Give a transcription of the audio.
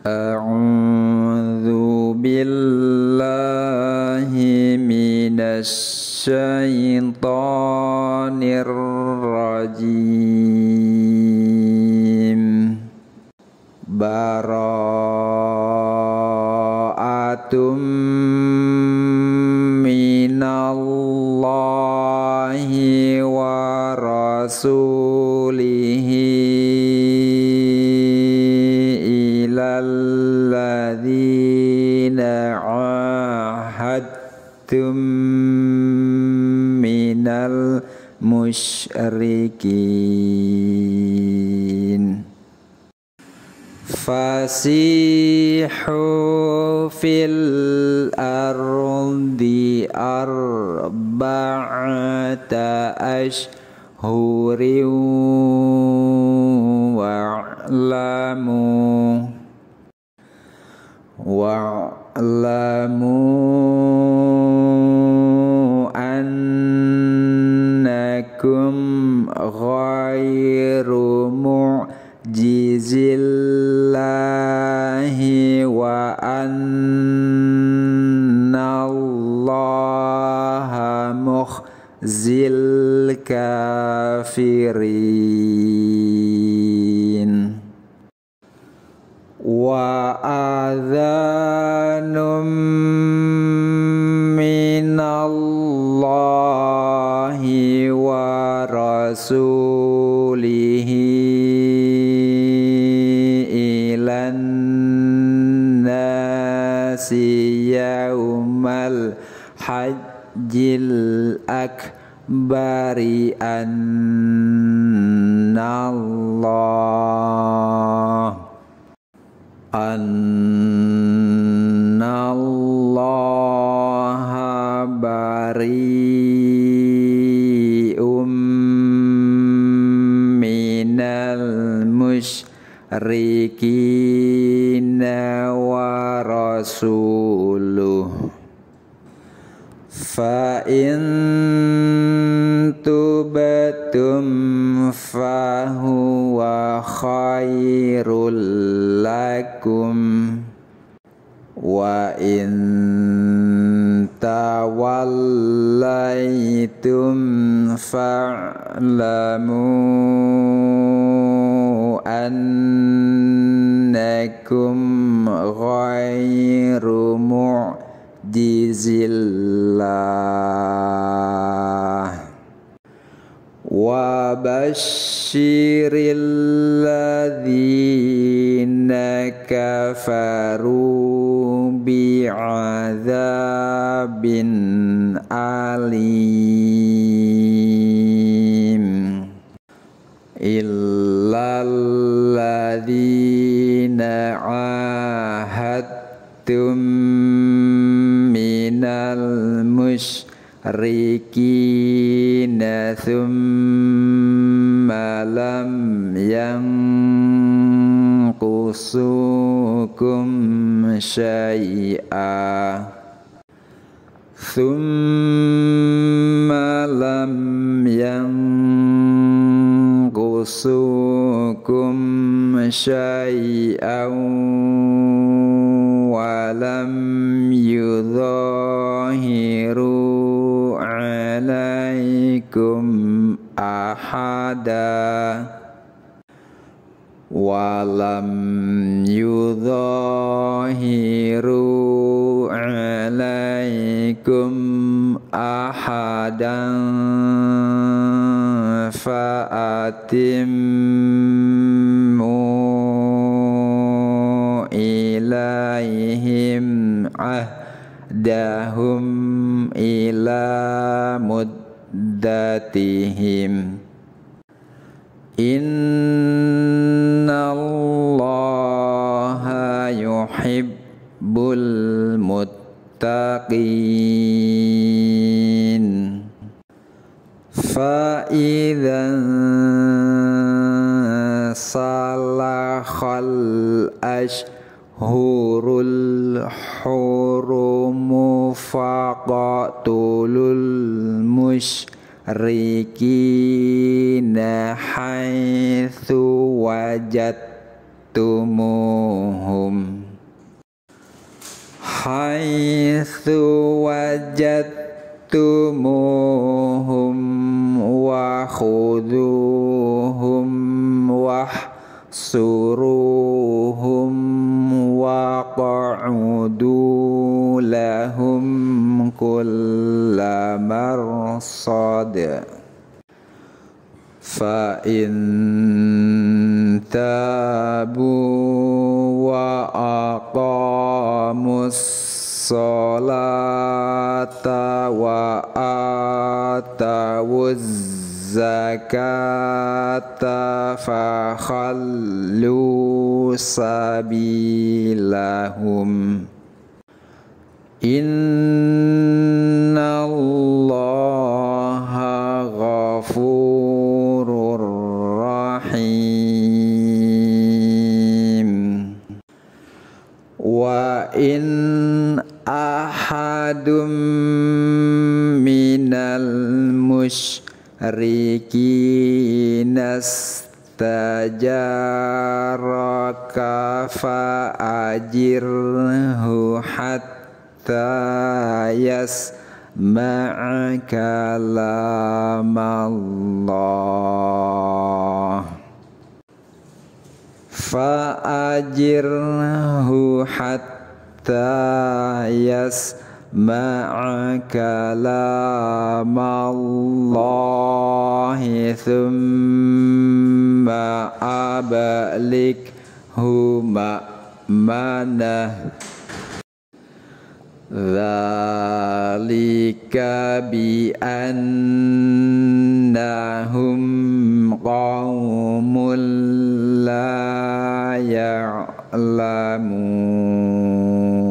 A'udzu billahi minasy syaithanir rajim. Bara'atum minallahi wa rasulihi ilalladzina ahadtum minal musyrikin. Fasihu fil ardi arba'ata ashhurin wa'lamu annakum ghairu mu'jizillahi wa annallaha mukhzil kafirin. Wa adhanum minallahi wa rasulihi ilan nasi yaumal hajjil akbari annallaha bari'um minal musyrikina wa rasuluh. Fa in tubtum fahuwa khairul lakum wa in tawallaitum fa'lamu annakum ghairu mu'jizillah. Wa basyiril ladzina kafaru bi'adzabin alim illal ladzina ahadtum minal musyrikina thumma lam yanqusukum syai'a wa lam yudhahiru alaikum ahada fa'atimmu ilaihim ahdahum ila muddatihim. Innallaha yuhibbul muttaqin. Fa idzan salakhal ashhurul hurumu faqatulul musyrikina haitsu wajadtumuhum haitsu wajadtumuhum wa khudhuhum wahsuruhum wa qa'udu lahum kulla marsad fa in tabu wa aqamus salata wa atawuz zakata fa khallu sabilahum innallaha ghafurur rahim wa in ahadum minal musyrikin istajaraka fa ajirhu hatta yasma'a kalam Allah fa ajirhu hatta yasma'a kalam Allah thumma ablighu ma'manah dzalika bi annahum qaumun la ya'lamun